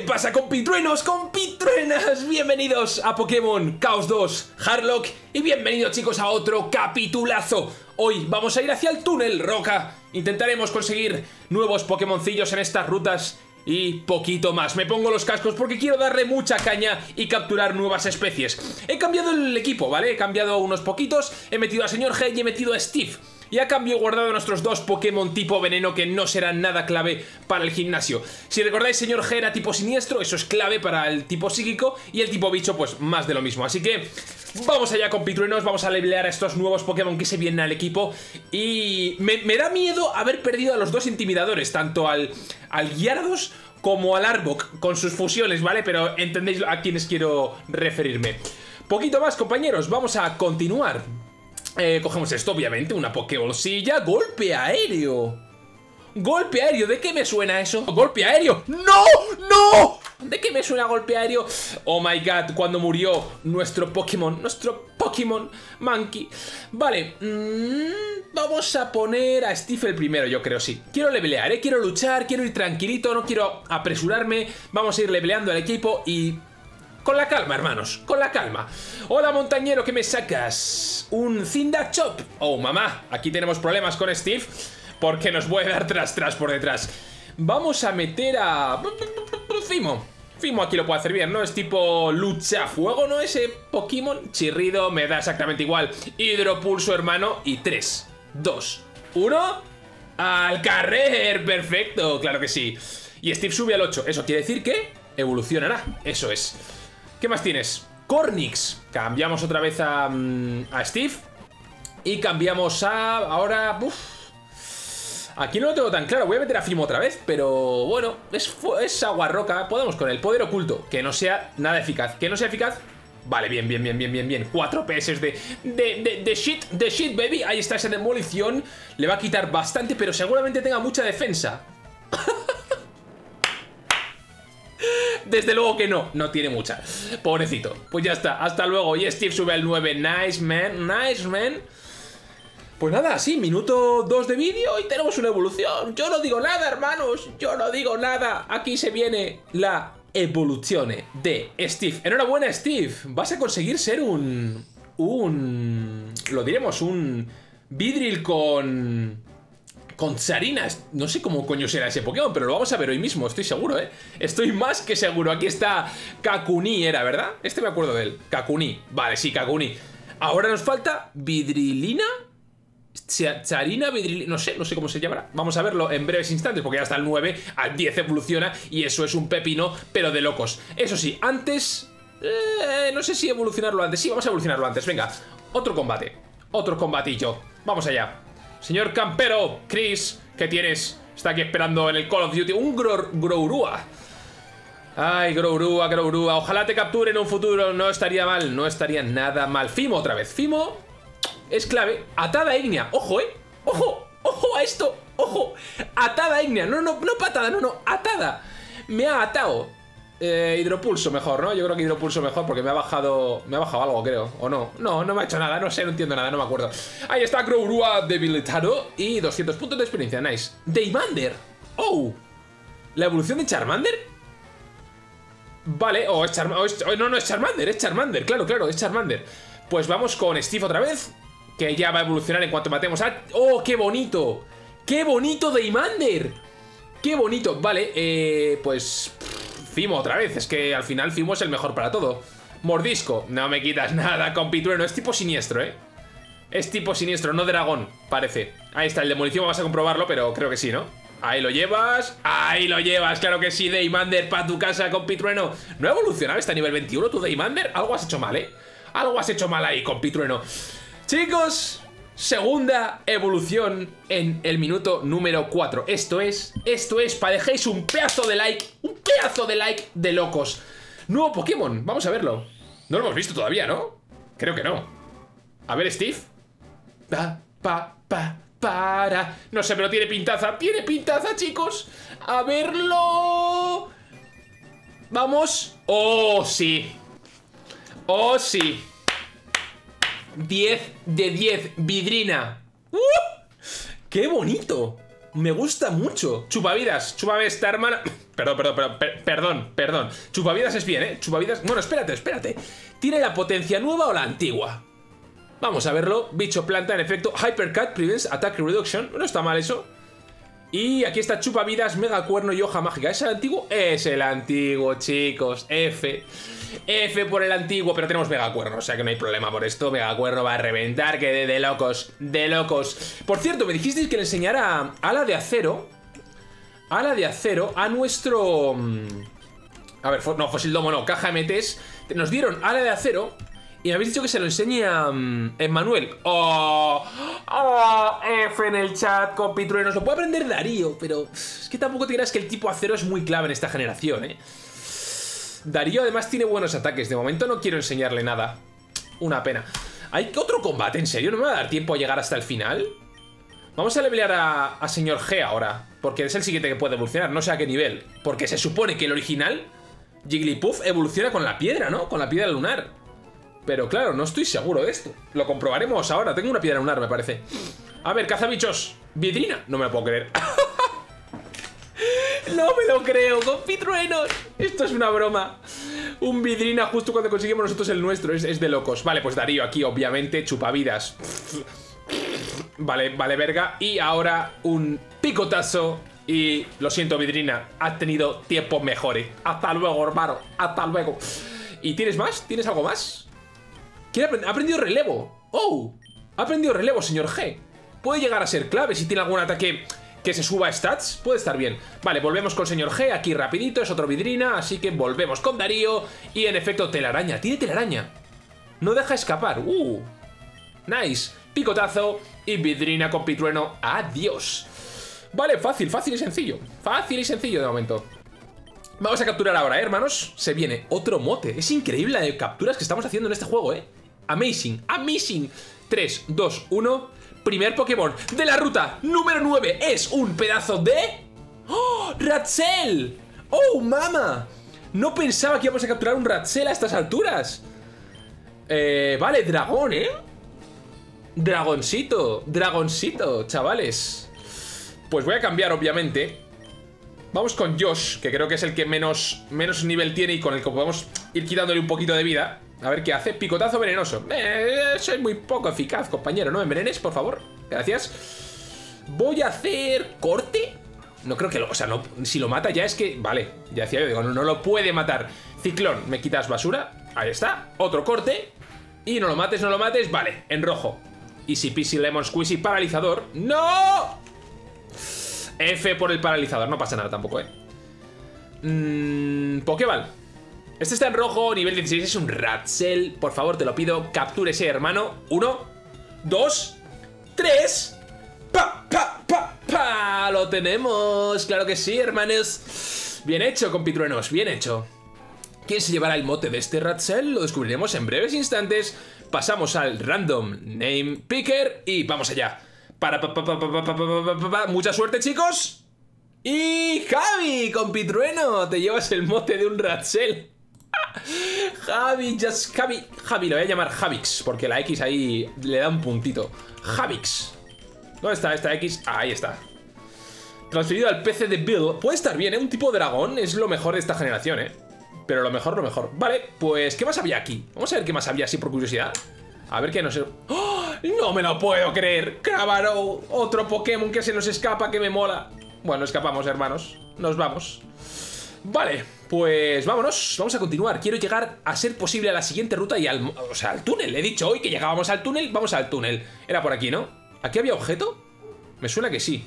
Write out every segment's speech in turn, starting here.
pasa, compitruenos, compitruenas? Bienvenidos a Pokémon Chaos 2 Hardlock y bienvenidos, chicos, a otro capitulazo. Hoy vamos a ir hacia el túnel Roca. Intentaremos conseguir nuevos Pokémoncillos en estas rutas y poquito más. Me pongo los cascos porque quiero darle mucha caña y capturar nuevas especies. He cambiado el equipo, ¿vale? He cambiado unos poquitos. He metido a Señor G y he metido a Steve. Y a cambio he guardado nuestros dos Pokémon tipo veneno que no serán nada clave para el gimnasio. Si recordáis, Señor G era tipo siniestro, eso es clave para el tipo psíquico. Y el tipo bicho, pues más de lo mismo. Así que vamos allá, compitruenos, vamos a levelear a estos nuevos Pokémon que se vienen al equipo. Y me da miedo haber perdido a los dos intimidadores, tanto al Gyarados como al Arbok, con sus fusiones, ¿vale? Pero entendéis a quiénes quiero referirme. Poquito más, compañeros, vamos a continuar. Cogemos esto, obviamente, una Pokébolsilla. ¡Golpe aéreo! ¡Golpe aéreo! ¿De qué me suena eso? ¡Golpe aéreo! ¡No! ¡No! ¿De qué me suena golpe aéreo? Oh my god, cuando murió nuestro Pokémon Monkey. Vale, vamos a poner a Steve el primero, yo creo, sí. Quiero levelear, quiero luchar, quiero ir tranquilito, no quiero apresurarme. Vamos a ir leveleando al equipo y... con la calma, hermanos, con la calma. Hola, montañero, ¿qué me sacas? Un Cindachop. Oh, mamá, aquí tenemos problemas con Steve porque nos puede dar tras por detrás. Vamos a meter a... Fimo. Fimo aquí lo puede hacer bien, ¿no? Es tipo lucha fuego, ¿no? Ese Pokémon. Chirrido, me da exactamente igual. Hidropulso, hermano. Y 3, 2, 1... ¡al carrer! ¡Perfecto! Claro que sí. Y Steve sube al 8. Eso quiere decir que evolucionará. Eso es. ¿Qué más tienes? Cornix. Cambiamos otra vez a Steve. Y cambiamos a... ahora... Aquí no lo tengo tan claro. Voy a meter a Fimo otra vez. Pero bueno, es agua roca. Podemos con el poder oculto. Que no sea nada eficaz. Que no sea eficaz. Vale, bien. 4 PS de shit, baby. Ahí está esa demolición. Le va a quitar bastante, pero seguramente tenga mucha defensa. Desde luego que no tiene mucha. Pobrecito. Pues ya está, hasta luego. Y Steve sube al 9. Nice, man. Pues nada, sí, minuto 2 de vídeo y tenemos una evolución. Yo no digo nada, hermanos. Yo no digo nada. Aquí se viene la evolución de Steve. Enhorabuena, Steve. Vas a conseguir ser lo diremos, un Vidril con Tsarina. No sé cómo coño será ese Pokémon, pero lo vamos a ver hoy mismo, estoy seguro, ¿eh? Estoy más que seguro. Aquí está Kakuni, era, ¿verdad? Este me acuerdo de él. Kakuni. Vale, sí, Kakuni. Ahora nos falta Vidrilina. Tsarina, Vidrilina. No sé cómo se llamará. Vamos a verlo en breves instantes, porque ya está el 9. Al 10 evoluciona y eso es un pepino, pero de locos. Eso sí, antes... no sé si evolucionarlo antes. Sí, vamos a evolucionarlo antes. Venga, otro combate. Otro combatillo. Vamos allá. Señor campero, Chris, ¿qué tienes? Está aquí esperando en el Call of Duty. Un Grourua. Ay, Grourua. Ojalá te capture en un futuro. No estaría mal, no estaría nada mal. Fimo otra vez. Fimo es clave. Atada ígnea. Ojo, Ojo a esto. Ojo. Atada ígnea. No patada, no. Atada. Me ha atado. Hidropulso mejor, ¿no? Yo creo que hidropulso mejor porque me ha bajado algo, creo. ¿O no? No me ha hecho nada, no sé, no entiendo nada, no me acuerdo. Ahí está Grourua debilitado y 200 puntos de experiencia, nice. Deimander. Oh, ¿la evolución de Charmander? Vale, no es Charmander, es Charmander, claro, es Charmander. Pues vamos con Steve otra vez, que ya va a evolucionar en cuanto matemos a... ¡Oh, qué bonito! ¡Qué bonito Deimander! ¡Qué bonito! Vale, pues... Fimo otra vez, es que al final Fimo es el mejor para todo. Mordisco, no me quitas nada, compitrueno. Es tipo siniestro, es tipo siniestro, no dragón, parece. Ahí está, el demolición, vas a comprobarlo, pero creo que sí, ¿no? Ahí lo llevas, claro que sí. Deimander, para tu casa, compitrueno. No ha evolucionado hasta nivel 21 tu Deimander. Algo has hecho mal, algo has hecho mal ahí, compitrueno. Chicos, segunda evolución en el minuto número 4. Esto es, para dejéis un pedazo de like de locos. Nuevo Pokémon, vamos a verlo. No lo hemos visto todavía, ¿no? Creo que no. A ver, Steve. Para. No sé, pero tiene pintaza, chicos. A verlo. Vamos. Oh, sí. 10 de 10, Vidrina. ¡Qué bonito! Me gusta mucho. Chupavidas, chúpame esta hermana. Perdón. Chupavidas es bien, ¿eh? Chupavidas... Bueno, espérate. ¿Tiene la potencia nueva o la antigua? Vamos a verlo. Bicho planta, en efecto. Hypercut prevents attack reduction. No está mal eso. Y aquí está Chupavidas, Mega Cuerno y Hoja Mágica. ¿Es el antiguo? Es el antiguo, chicos. F por el antiguo, pero tenemos Mega Cuerno, o sea que no hay problema por esto. Mega Cuerno va a reventar, que de locos, de locos. Por cierto, me dijisteis que le enseñara ala de acero a nuestro... A ver, no, Fósil Domo no, caja MTs. Nos dieron ala de acero y me habéis dicho que se lo enseñe a Emmanuel. F en el chat, compitruenos. Lo puede aprender Darío, pero es que tampoco te creas que el tipo acero es muy clave en esta generación, ¿eh? Darío además tiene buenos ataques. De momento no quiero enseñarle nada. Una pena. ¿Hay otro combate? ¿En serio? ¿No me va a dar tiempo a llegar hasta el final? Vamos a levelear a señor G ahora, porque es el siguiente que puede evolucionar. No sé a qué nivel. Porque se supone que el original Jigglypuff evoluciona con la piedra, ¿no? Con la piedra lunar. Pero claro, no estoy seguro de esto. Lo comprobaremos ahora. Tengo una piedra lunar, me parece. A ver, cazabichos. Vidrina. No me lo puedo creer. No me lo creo, compitruenos. Esto es una broma. Un Vidrina justo cuando conseguimos nosotros el nuestro. Es de locos. Vale, pues Darío aquí, obviamente. Chupavidas. Vale, verga. Y ahora un picotazo. Y lo siento, Vidrina. Has tenido tiempos mejores. Hasta luego, hermano. Hasta luego. ¿Y tienes más? ¿Tienes algo más? ¿Quién ha aprendido relevo? ¡Oh! Ha aprendido relevo, señor G. Puede llegar a ser clave si tiene algún ataque que se suba a stats. Puede estar bien. Vale, volvemos con señor G. Aquí rapidito, es otro Vidrina. Así que volvemos con Darío. Y en efecto, telaraña. Tiene telaraña. No deja escapar. Nice. Picotazo. Y Vidrina con Pitrueno. Adiós. Vale, fácil y sencillo. Fácil y sencillo de momento. Vamos a capturar ahora, hermanos. Se viene otro mote. Es increíble la de capturas que estamos haciendo en este juego, Amazing. 3, 2, 1. Primer Pokémon de la ruta número 9. Es un pedazo de... ¡Oh! ¡Ratzel! ¡Oh, mama! No pensaba que íbamos a capturar un Ratzel a estas alturas. Vale, dragón, Dragoncito, chavales. Pues voy a cambiar, obviamente. Vamos con Josh, que creo que es el que menos nivel tiene y con el que podemos ir quitándole un poquito de vida. A ver qué hace. Picotazo venenoso. Soy muy poco eficaz, compañero. No me envenenes, por favor. Gracias. Voy a hacer... ¿corte? No creo que lo... O sea, no, si lo mata ya es que... Vale, ya decía yo, digo, no lo puede matar. Ciclón, me quitas basura. Ahí está. Otro corte. Y no lo mates. Vale, en rojo. Easy peasy lemon squeezy, paralizador. ¡No! F por el paralizador, no pasa nada tampoco, Pokéball. Este está en rojo, nivel 16, es un Ratzel. Por favor, te lo pido, captúrese, hermano. 1, 2, 3. ¡Pa! Lo tenemos, claro que sí, hermanos. Bien hecho, compitruenos, bien hecho. ¿Quién se llevará el mote de este Ratzel? Lo descubriremos en breves instantes. Pasamos al Random Name Picker y vamos allá. Mucha suerte, chicos. Y Javi, compitrueno, te llevas el mote de un Ratzel. Javi, Javi, lo voy a llamar Javix, porque la X ahí le da un puntito. Javix. ¿Dónde está esta X? Ahí está. Transferido al PC de Bill. Puede estar bien, un tipo dragón es lo mejor de esta generación, Pero lo mejor. Vale, pues, ¿qué más había aquí? Vamos a ver qué más había así por curiosidad. A ver qué no sé... ¡Oh! ¡No me lo puedo creer! ¡Crabaro! Otro Pokémon que se nos escapa, que me mola. Bueno, escapamos, hermanos. Nos vamos. Vale, pues vámonos. Vamos a continuar. Quiero llegar a ser posible a la siguiente ruta y al... O sea, al túnel. He dicho hoy que llegábamos al túnel. Vamos al túnel. Era por aquí, ¿no? ¿Aquí había objeto? Me suena que sí.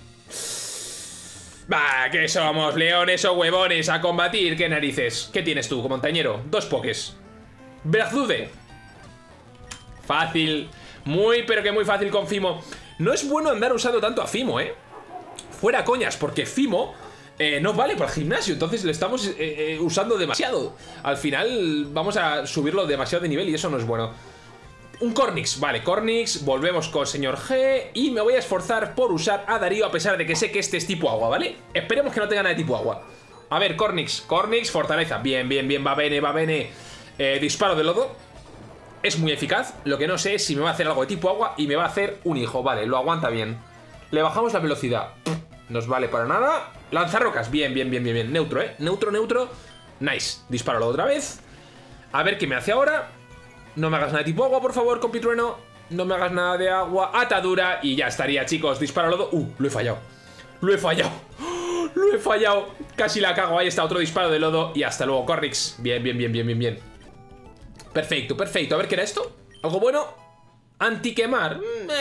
Bah, que somos leones o huevones a combatir. ¿Qué narices? ¿Qué tienes tú, montañero? 2 pokés. Brazdude. Fácil. Muy, pero que muy fácil con Fimo. No es bueno andar usando tanto a Fimo, Fuera coñas, porque Fimo no vale para el gimnasio. Entonces le estamos usando demasiado. Al final vamos a subirlo demasiado de nivel y eso no es bueno. Un Cornix, vale, Cornix. Volvemos con señor G. Y me voy a esforzar por usar a Darío, a pesar de que sé que este es tipo agua, ¿vale? Esperemos que no tenga nada de tipo agua. A ver, Cornix, fortaleza. Bien, va bene. Disparo de lodo. Es muy eficaz, lo que no sé es si me va a hacer algo de tipo agua y me va a hacer un hijo. Vale, lo aguanta bien. Le bajamos la velocidad. nos vale para nada. Lanzarrocas, bien, bien, bien, bien, bien. Neutro, neutro, neutro. Nice, dispáralo otra vez. A ver qué me hace ahora. No me hagas nada de tipo agua, por favor, compitrueno. No me hagas nada de agua. Atadura y ya estaría, chicos. Disparo lodo. Lo he fallado. Lo he fallado. Lo he fallado. Casi la cago. Ahí está, otro disparo de lodo. Y hasta luego, Corrix. Bien, bien, bien, bien, bien, bien. Perfecto, perfecto. A ver, ¿qué era esto? ¿Algo bueno? Antiquemar.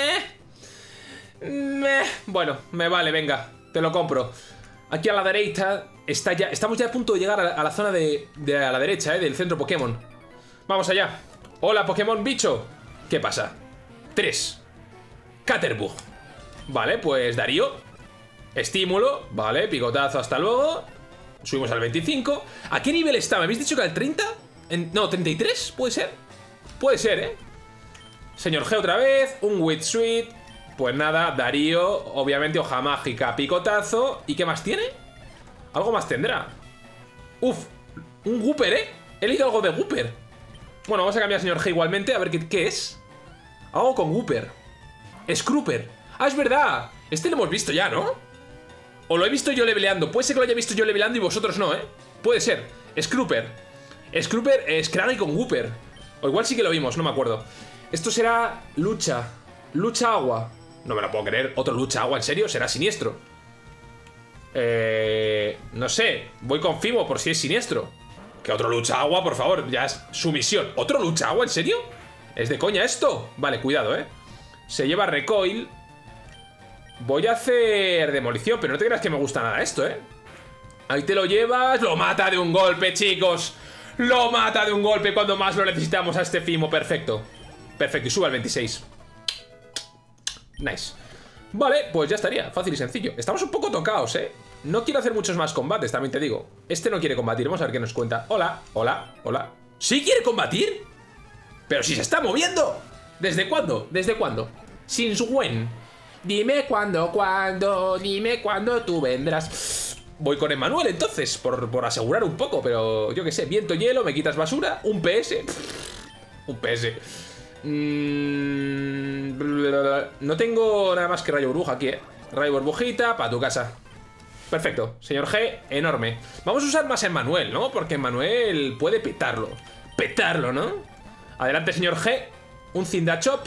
Bueno, me vale, venga. Te lo compro. Aquí a la derecha está ya. Estamos ya a punto de llegar a la zona de a la derecha, del centro Pokémon. Vamos allá. Hola, Pokémon bicho. ¿Qué pasa? 3. Caterbug. Vale, pues Darío. Estímulo. Vale, picotazo, hasta luego. Subimos al 25. ¿A qué nivel está? ¿Me habéis dicho que al 30? No, 33, ¿puede ser? Puede ser, Señor G otra vez. Un Witsuit. Pues nada, Darío. Obviamente hoja mágica, picotazo. ¿Y qué más tiene? Algo más tendrá. Uf, un Wooper, He leído algo de Wooper. Bueno, vamos a cambiar a señor G igualmente. A ver qué es. Algo con Wooper. Scrooper. Ah, es verdad. Este lo hemos visto ya, ¿no? O lo he visto yo leveleando. Puede ser que lo haya visto yo leveleando y vosotros no, Puede ser. Scrooper. Scrooper es Scraggy con Wooper. O igual sí que lo vimos, no me acuerdo. Esto será lucha. Lucha agua. No me lo puedo creer. ¿Otro lucha agua? ¿En serio? ¿Será siniestro? No sé. Voy con Fimo por si es siniestro. Que otro lucha agua, por favor. Ya es sumisión. ¿Otro lucha agua? ¿En serio? ¿Es de coña esto? Vale, cuidado, Se lleva recoil. Voy a hacer demolición, pero no te creas que me gusta nada esto, Ahí te lo llevas. Lo mata de un golpe, chicos. Lo mata de un golpe cuando más lo necesitamos a este Fimo. Perfecto. Perfecto, y sube al 26. Nice. Vale, pues ya estaría, fácil y sencillo. Estamos un poco tocados, No quiero hacer muchos más combates, también te digo. Este no quiere combatir, vamos a ver qué nos cuenta. Hola, hola, hola. ¿Sí quiere combatir? Pero si se está moviendo. ¿Desde cuándo? ¿Desde cuándo? Since when? Dime cuándo, dime cuándo tú vendrás. Voy con Emmanuel entonces, por asegurar un poco, pero yo qué sé, viento, hielo, me quitas basura, un PS. Un PS. No tengo nada más que rayo burbuja aquí, Rayo burbujita, para tu casa. Perfecto, señor G, enorme. Vamos a usar más a Emmanuel, ¿no? Porque Emmanuel puede petarlo. Petarlo, ¿no? Adelante, señor G. Un Cindachop.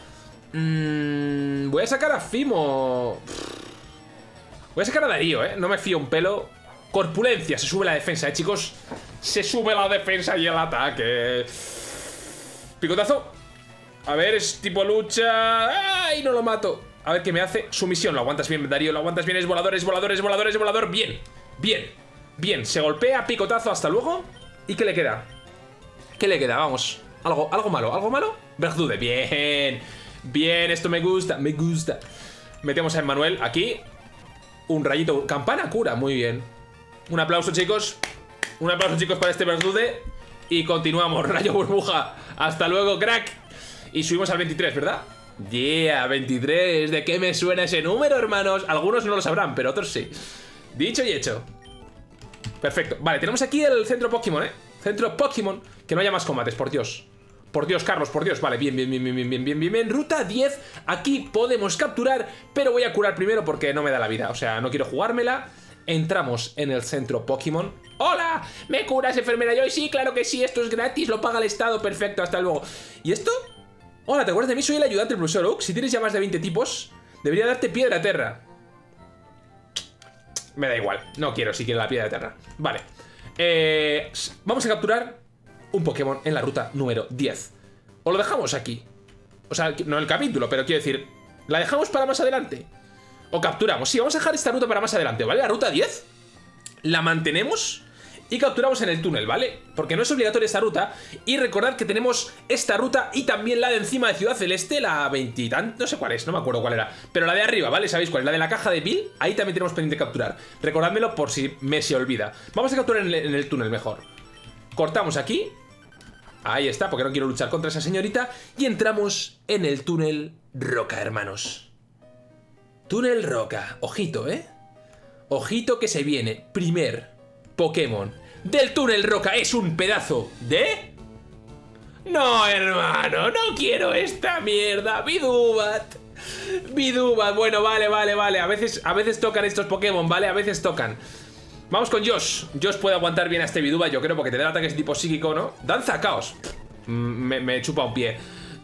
Voy a sacar a Fimo. Voy a sacar a Darío, no me fío un pelo. Corpulencia, se sube la defensa, chicos. Se sube la defensa y el ataque. Picotazo. A ver, es tipo lucha. ¡Ay, no lo mato! A ver qué me hace. Sumisión, lo aguantas bien, Darío. Lo aguantas bien, es volador, es volador, es volador, es volador. Bien, bien, bien. Se golpea, picotazo, hasta luego. ¿Y qué le queda? ¿Qué le queda? Vamos. Algo malo, ¿algo malo? Verdude, bien. Bien, esto me gusta, me gusta. Metemos a Emmanuel aquí. Un rayito, campana cura, muy bien. Un aplauso, chicos. Un aplauso, chicos, para este Verdude. Y continuamos, rayo burbuja. Hasta luego, crack. Y subimos al 23, ¿verdad? Yeah, 23. ¿De qué me suena ese número, hermanos? Algunos no lo sabrán, pero otros sí. Dicho y hecho. Perfecto. Vale, tenemos aquí el centro Pokémon, Centro Pokémon. Que no haya más combates, por Dios. Por Dios, Carlos, por Dios. Vale, bien, bien, bien, bien, bien, bien, bien, bien, bien. Ruta 10. Aquí podemos capturar, pero voy a curar primero porque no me da la vida. O sea, no quiero jugármela. Entramos en el centro Pokémon. ¡Hola! ¿Me curas, enfermera Joy? Sí, claro que sí, esto es gratis, lo paga el Estado. Perfecto, hasta luego. ¿Y esto? Hola, ¿te acuerdas de mí? Soy el ayudante del profesor Oak. Si tienes ya más de 20 tipos, debería darte piedra terra. Me da igual, no quiero si quiero la piedra terra. Vale. Vamos a capturar un Pokémon en la ruta número 10. O lo dejamos aquí. O sea, no en el capítulo, pero quiero decir, ¿la dejamos para más adelante? O capturamos. Sí, vamos a dejar esta ruta para más adelante, ¿vale? La ruta 10 la mantenemos y capturamos en el túnel, ¿vale? Porque no es obligatoria esta ruta. Y recordad que tenemos esta ruta y también la de encima de Ciudad Celeste, la 20 y tan... no sé cuál es, no me acuerdo cuál era. Pero la de arriba, ¿vale? ¿Sabéis cuál es? La de la caja de Bill, ahí también tenemos pendiente capturar. Recordádmelo por si me se olvida. Vamos a capturar en el túnel mejor. Cortamos aquí. Ahí está, porque no quiero luchar contra esa señorita. Y entramos en el túnel Roca, hermanos. Túnel Roca. Ojito, Ojito que se viene. Primer Pokémon del túnel Roca. Es un pedazo de... No, hermano, no quiero esta mierda. Bidubat. Bidoobat, bueno, vale. A veces tocan estos Pokémon, ¿vale? A veces tocan. Vamos con Josh. Josh puede aguantar bien a este Bidoobat, yo creo, porque tendrá ataques tipo psíquico, ¿no? Danza Caos. Me chupa un pie.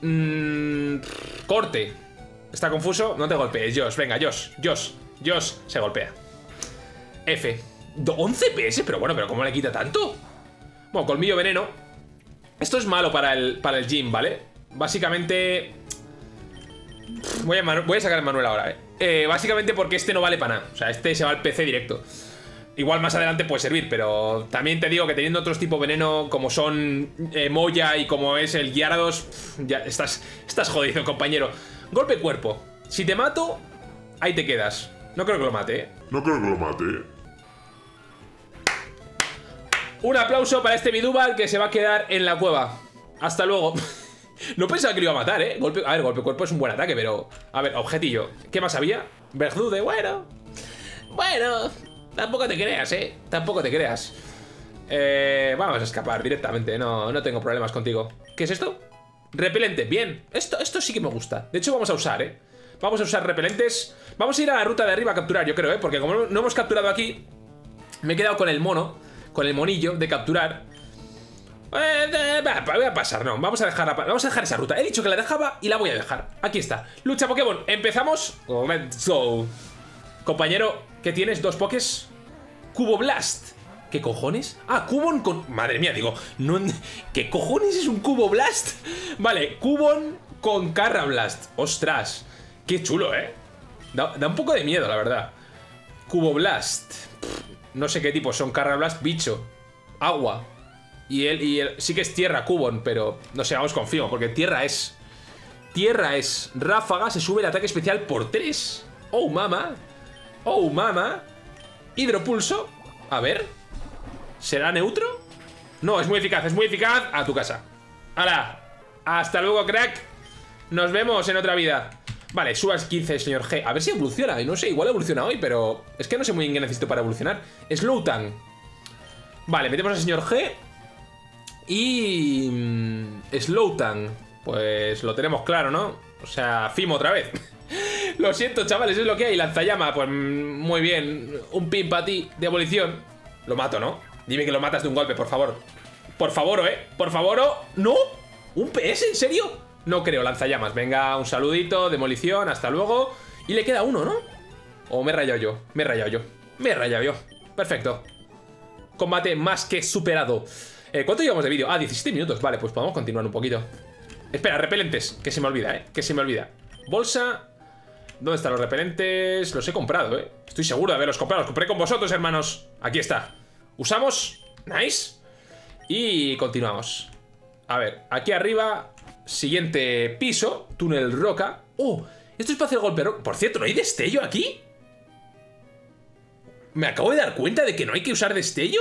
Corte. ¿Está confuso? No te golpees, Josh. Venga, Josh se golpea. F. 11 PS, pero bueno, pero ¿cómo le quita tanto? Bueno, colmillo veneno. Esto es malo para el gym, ¿vale? Básicamente... Voy a sacar el manual ahora, básicamente porque este no vale para nada. O sea, este se va al PC directo. Igual más adelante puede servir, pero también te digo que teniendo otros tipos veneno, como son Moya y como es el Gyarados, ya estás jodido, compañero. Golpe cuerpo. Si te mato, ahí te quedas. No creo que lo mate, Un aplauso para este Bidoobat que se va a quedar en la cueva. Hasta luego. No pensaba que lo iba a matar, golpe cuerpo es un buen ataque, pero... A ver, objetillo. ¿Qué más había? Verdude, bueno, tampoco te creas, tampoco te creas. Vamos a escapar directamente, no tengo problemas contigo. ¿Qué es esto? Repelente, bien. Esto sí que me gusta. De hecho vamos a usar, Vamos a usar repelentes. Vamos a ir a la ruta de arriba a capturar, yo creo, porque como no hemos capturado aquí, me he quedado con el mono, con el monillo de capturar. Voy a pasar, no, vamos a dejar esa ruta. He dicho que la dejaba y la voy a dejar. Aquí está, lucha Pokémon, empezamos. Let's go. Compañero, ¿qué tienes? ¿Dos Pokés? Cubo Blast. ¿Qué cojones? Ah, Cubone con... Madre mía, digo, no... ¿Qué cojones es un Cubo Blast? Vale, Cubone con Carra Blast. Ostras, qué chulo, Da un poco de miedo, la verdad. Cubo Blast. No sé qué tipo son. Carra Blast, bicho. Agua. Y él sí que es tierra, Cubone, pero no sé, vamos, confío, porque tierra es. Ráfaga, se sube el ataque especial por 3. Oh, mama. Hidropulso. A ver. ¿Será neutro? No, es muy eficaz, A tu casa. ¡Hala! Hasta luego, crack. Nos vemos en otra vida. Vale, subas 15, señor G. A ver si evoluciona. Y no sé, igual evoluciona hoy, pero... Es que no sé muy bien qué necesito para evolucionar. Slowtang. Vale, metemos al señor G. Y... Slowtang. Pues lo tenemos claro, ¿no? O sea, Fimo otra vez. Lo siento, chavales, es lo que hay. Lanzallama, pues muy bien. Un pin para ti de abolición. Lo mato, ¿no? Dime que lo matas de un golpe, por favor. Por favor, Por favor, ¿no? ¿Un PS? ¿En serio? No creo, lanzallamas. Venga, un saludito, demolición, hasta luego. Y le queda uno, ¿no? ¿O me he rayado yo? Me he rayado yo. Perfecto. Combate más que superado. ¿Cuánto llevamos de vídeo? Ah, 17 minutos. Vale, pues podemos continuar un poquito. Espera, repelentes. Que se me olvida, Que se me olvida. Bolsa. ¿Dónde están los repelentes? Los he comprado, Estoy seguro de haberlos comprado. Los compré con vosotros, hermanos. Aquí está. Usamos. Nice. Y continuamos. A ver, aquí arriba. Siguiente piso. Túnel roca. Oh, esto es para hacer golpe roca. Por cierto, ¿no hay destello aquí? Me acabo de dar cuenta de que no hay que usar destello.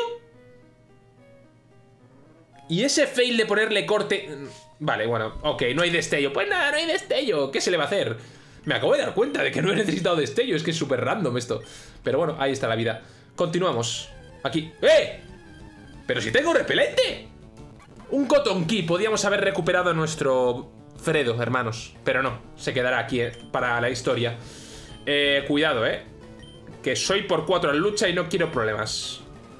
Y ese fail de ponerle corte... Vale, bueno, ok, no hay destello. Pues nada, no hay destello. ¿Qué se le va a hacer? Me acabo de dar cuenta de que no he necesitado destello. Es que es súper random esto. Pero bueno, ahí está la vida. Continuamos. Aquí. ¡Eh! ¡Pero si tengo repelente! Un Cotton Key. Podíamos haber recuperado a nuestro Fredo, hermanos. Pero no, se quedará aquí, para la historia. Cuidado, que soy por 4 en lucha y no quiero problemas.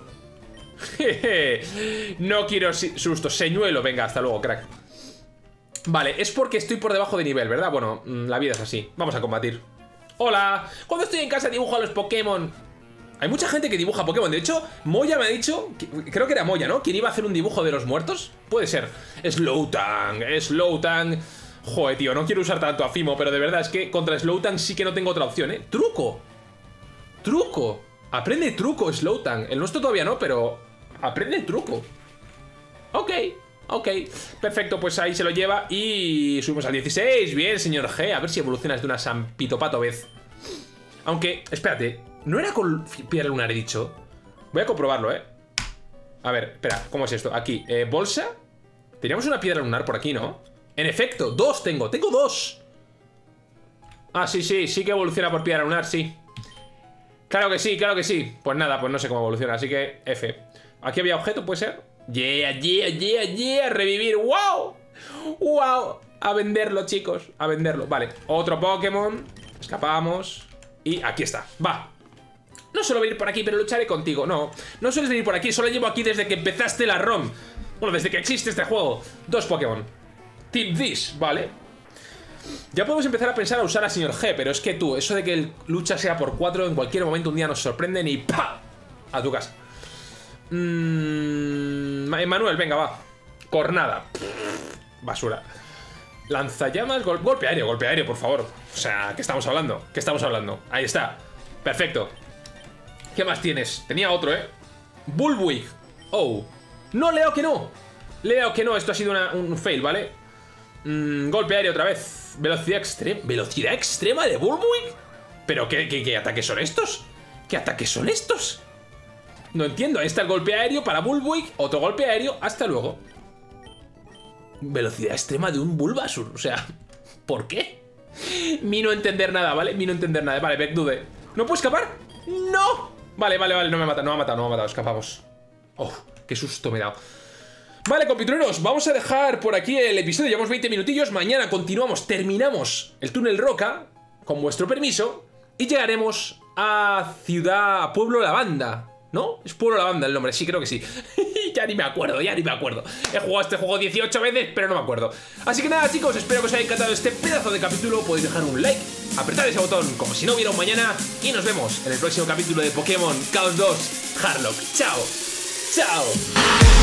No quiero sustos. Señuelo, venga, hasta luego, crack. Vale, es porque estoy por debajo de nivel, ¿verdad? Bueno, la vida es así. Vamos a combatir. Hola. Cuando estoy en casa dibujo a los Pokémon. Hay mucha gente que dibuja Pokémon. De hecho, Moya me ha dicho, creo que era Moya, ¿no? ¿Quién iba a hacer un dibujo de los muertos? Puede ser. Slowtang. Joder, tío, no quiero usar tanto a Fimo, pero de verdad es que contra Slowtang sí que no tengo otra opción, Truco. Aprende truco, Slowtang. El nuestro todavía no, pero aprende truco. Ok. Perfecto, pues ahí se lo lleva. Y subimos al 16. Bien, señor G. A ver si evolucionas de una sampitopato vez. Aunque, espérate. ¿No era con piedra lunar, he dicho? Voy a comprobarlo, A ver, espera, ¿cómo es esto? Aquí, bolsa. Teníamos una piedra lunar por aquí, ¿no? En efecto, 2 tengo. ¡Tengo 2! Ah, sí que evoluciona por piedra lunar, sí. Claro que sí. Pues nada, pues no sé cómo evoluciona, así que F. Aquí había objeto, ¿puede ser? Yeah. Revivir, wow. A venderlo, chicos, a venderlo. Vale, otro Pokémon. Escapamos. Y aquí está, va. No suelo venir por aquí, pero lucharé contigo. No, no sueles venir por aquí, solo llevo aquí desde que empezaste la ROM. Bueno, desde que existe este juego. 2 Pokémon. Team This, vale. Ya podemos empezar a pensar a usar a Señor G, pero es que tú, eso de que el lucha sea por 4, en cualquier momento un día nos sorprenden y ¡pa! A tu casa. Manuel, venga, va. Cornada. Basura. Lanzallamas, golpe aéreo, por favor. O sea, ¿qué estamos hablando? ¿Qué estamos hablando? Ahí está. Perfecto. ¿Qué más tienes? Tenía otro, ¿eh? Bullwig. Oh. No, leo que no. Leo que no, esto ha sido un fail, ¿vale? Golpe aéreo otra vez. Velocidad extrema. ¿Velocidad extrema de Bullwig? ¿Pero qué ataques son estos? ¿Qué ataques son estos? No entiendo. Ahí está el golpe aéreo para Bullwig. Otro golpe aéreo. Hasta luego. Velocidad extrema de un Bulbasur. O sea, ¿por qué? Mi no entender nada, ¿vale? Mi no entender nada. Vale, Bekdude. ¿No puedo escapar? ¡No! Vale. No me ha matado. Escapamos. Oh, qué susto me he dado. Vale, compitrueros, vamos a dejar por aquí el episodio. Llevamos 20 minutillos. Mañana continuamos, terminamos el túnel Roca, con vuestro permiso, y llegaremos a Pueblo Lavanda. ¿No? Es Pueblo Lavanda el nombre, sí, creo que sí. Ya ni me acuerdo. He jugado este juego 18 veces, pero no me acuerdo. Así que nada, chicos, espero que os haya encantado este pedazo de capítulo. Podéis dejar un like, apretad ese botón como si no hubiera un mañana, y nos vemos en el próximo capítulo de Pokémon Chaos 2 Harlock. ¡Chao! ¡Chao!